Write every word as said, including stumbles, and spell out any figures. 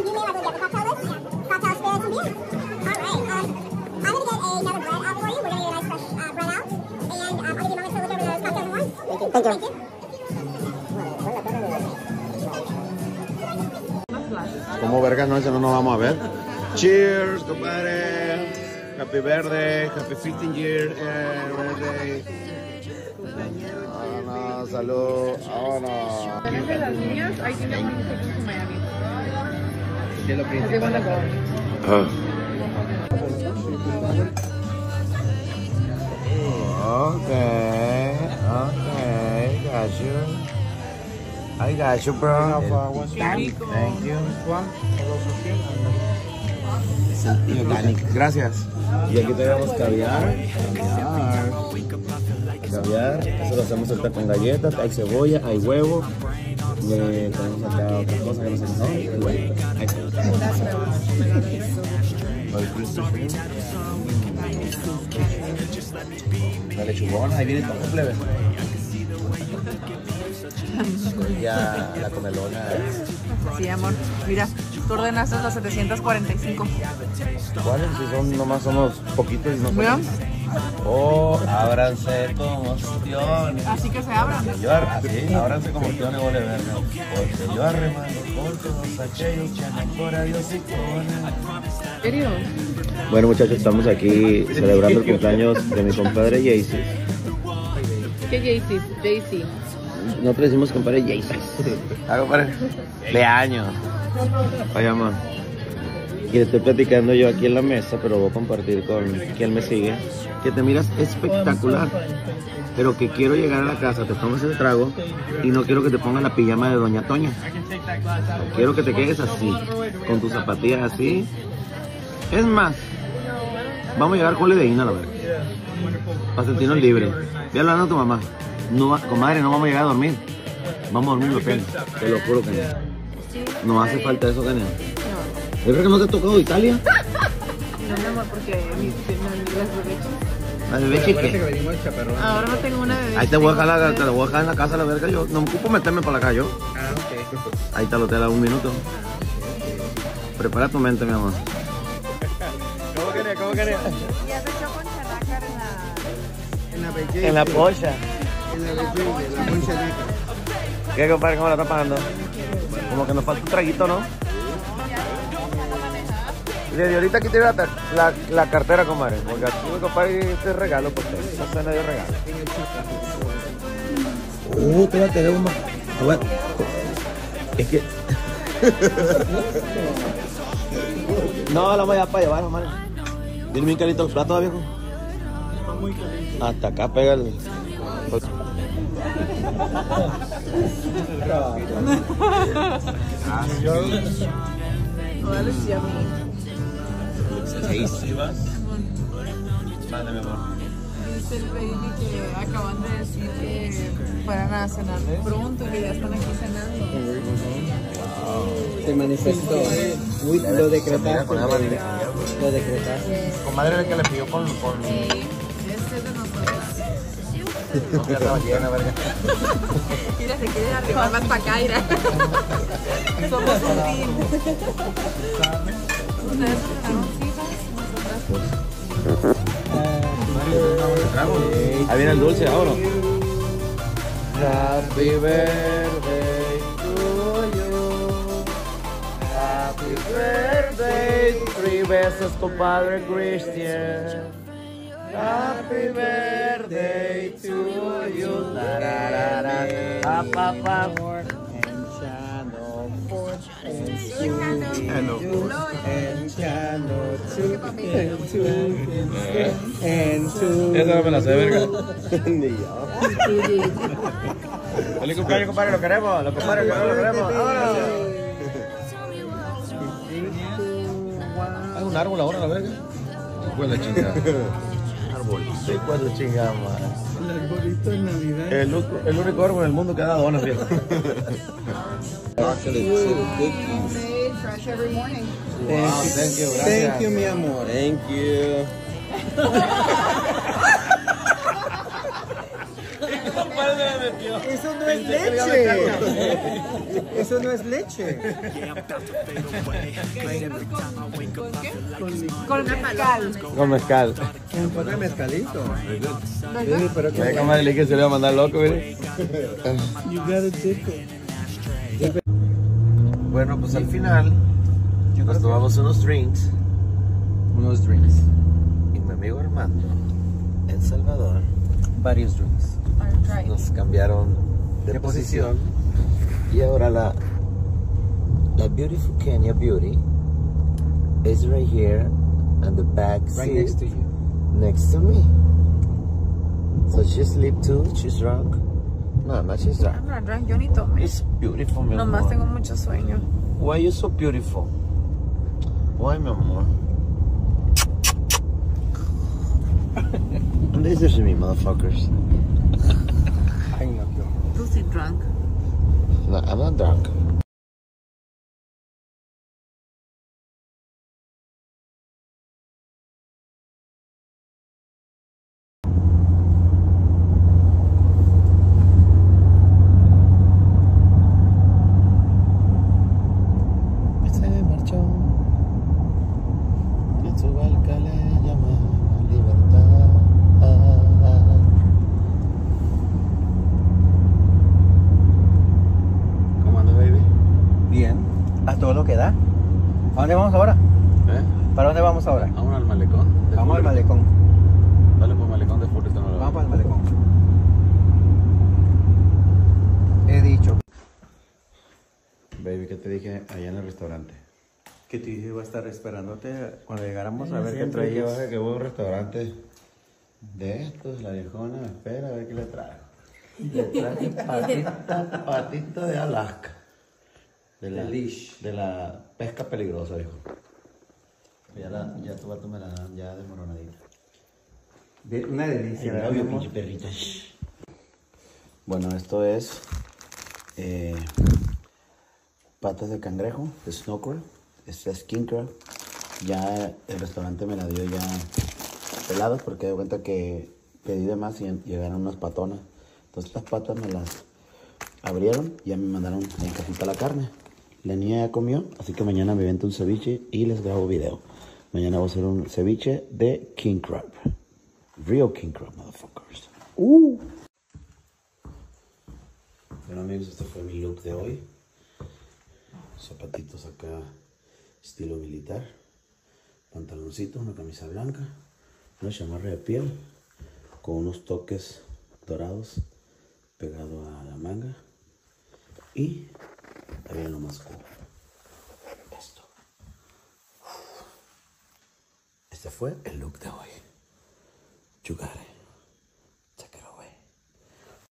you may like to get the cocktail list. Cocktail spirits and beer. All right. Um, I'm going to get another bread out for you. We're going to get a nice fresh uh, bread out. And um, I'll give you moments to look over those cocktails and wines. Thank you. Thank you. Thank you. Como vergas no, ese no nos vamos a ver. Cheers, compadre. Happy birthday, happy fifteen year eh, birthday. Vámonos, salud, vámonos. Entre las niñas, I think I'm going to take them to Miami. ¿Qué es lo They want to go. Ah. Okay, okay, got you. I got you, bro. Thank you. Gracias. Y aquí tenemos caviar. Caviar. Caviar. Eso lo hacemos ahorita con galletas. Hay cebolla, hay huevo. Eh, tenemos acá otra cosa que no sé qué son. Y bueno, ahí está. La lechugona, ahí viene todo plebe. Ya la comelona. Sí, amor. Mira, tú ordenaste los setecientos cuarenta y cinco. ¿Cuáles? Si son nomás somos poquitos y no Mira. somos. Oh, ábranse como ostiones. Así que se abran. Yo así, ábranse como ostiones, vole verga. Porque yo arremando por todos aquellos que mejor a Dios y ponen. ¿En serio? Bueno, muchachos, estamos aquí celebrando el cumpleaños de mi compadre Jaycee. ¿Qué Jaycee? Jaycee. Nosotros decimos compadre Jaycee. Ah, compadre. De años. Oye, amor. Y le estoy platicando yo aquí en la mesa, pero voy a compartir con quien me sigue. Que te miras espectacular. Pero que quiero llegar a la casa, te tomas el trago y no quiero que te pongas la pijama de Doña Toña. Quiero que te quedes así, con tus zapatillas así. Es más, vamos a llegar con Ledeína, la verdad. Para sentirnos libres. Ve hablando a tu mamá. No, comadre, no vamos a llegar a dormir. Vamos a dormir en hotel. Te lo juro que no. No hace falta eso, Kenia. Yo creo que no te ha tocado Italia. No, mi amor, porque mi, mi, las bebechas. La bebeche que. Ahora no tengo una bebé. Ahí te voy a dejar, la, te la voy a dejar en la casa, la verga. Yo no me ocupo meterme para la calle. Yo. Ah, ok. Ahí está el hotel a un minuto. Prepara tu mente, mi amor. ¿Cómo quería? ¿Cómo quería? Ya se echó con chanacar en la... En la belleza. En la pocha. En la belleza, la concha negra. ¿Qué, compadre? ¿Cómo la está pasando? Como que nos falta un traguito, ¿no? De ahorita aquí tiene la, la, la cartera, comadre. Porque aquí mi compadre este regalo, porque esa cena de regalo. Uh, te va a tener un más. Es que. No, la vamos a para llevar, comadre. Dile bien caliente los platos, viejo. Hasta acá pega el. Dale, sí, a mí. Tasty. Manda, mi amor. Dice el baby que acaban de decir que fueran a cenar pronto, que ya están aquí cenando. Se manifestó. Uy, lo decretaste. Lo decretaste. Comadre, el que le pidió con. con... Sí, este es de nosotros. No, ya estaba llena, verga. Mira, se quiere arribar más para acá, mira. Somos un team. Ustedes dejaron citas, nosotras. Ahí viene el dulce ahora. Happy birthday to you. Happy birthday. Three besos, compadre Christian. Happy birthday to you. La, la, la, la. Pa, pa, pa. And channel four. And Hello. And channel two. And two. And two. Esa no me la sé, verga. Ni yo. Feliz cumpleaños, compadre, lo queremos. Lo compadre, lo queremos. ¡Vámonos! Hay un árbol ahora, la verga. Pues la chingada. Árbol. De cuatro chingadas, man. El arbolito de Navidad. El, el único árbol en el mundo que da donas, viejo. Fresh every morning. Wow, thank you, gracias. Thank you, mi amor. Thank you. compadre se la metió. Eso no es leche. Eso no es leche. Con mezcal. Con mezcal. Un poco de mezcalito. ¿Verdad? Sí, pero Ay, comadre, le que se le va a mandar loco, mire. You gotta take it. Bueno, pues al final nos tomamos unos drinks Unos drinks. y mi amigo Armando, en Salvador, Varios drinks. Alright. nos cambiaron de, De posición. posición. Y ahora la, la Beautiful Kenya Beauty is right here on the back Right seat next to you. next to me. So she sleep too, she's drunk. No, no, she's drunk. I'm not drunk, yo ni tomé. It's beautiful, mi Nomás amor. tengo mucho sueño. Why you so beautiful? Why, mi amor? This is me, motherfuckers. Ay, no, tío. Tú sí drunk. No, I'm not drunk. Se marchó. En su barca le llamaba libertad. ¿Cómo andas, baby? Bien. A todo lo que da. ¿A dónde vamos ahora? ¿Eh? ¿Para dónde vamos ahora? Vamos al malecón. de Vamos al Fullerton. malecón. Dale por malecón de Fullerton. no lo Vamos para el malecón. He dicho. Baby, ¿qué te dije allá en el restaurante? Que te dije iba a estar esperándote cuando llegáramos a ver qué Siempre que traías. baje que voy a un restaurante de estos, la viejona me espera a ver qué le trae. Le traje patita, patita de Alaska. De la, Delish. de la pesca peligrosa, dijo. Ya, la, ya tu vato me la dan ya desmoronadita. De- una delicia, El ¿verdad, novio, mi amor? pinche perrita. Bueno, esto es eh, patas de cangrejo, de snorkel. Este es king crab. Ya el restaurante me la dio ya peladas porque de cuenta que pedí de más y llegaron unas patonas. Entonces las patas me las abrieron y ya me mandaron en cajita la carne. La niña ya comió, así que mañana me vento un ceviche y les grabo video. Mañana voy a hacer un ceviche de king crab. Real king crab, motherfuckers. Uh. Bueno amigos, este fue mi look de hoy. Zapatitos acá estilo militar, pantaloncito, una camisa blanca, una chamarra de piel con unos toques dorados pegado a la manga y también lo más cool, esto. Este fue el look de hoy. You got it.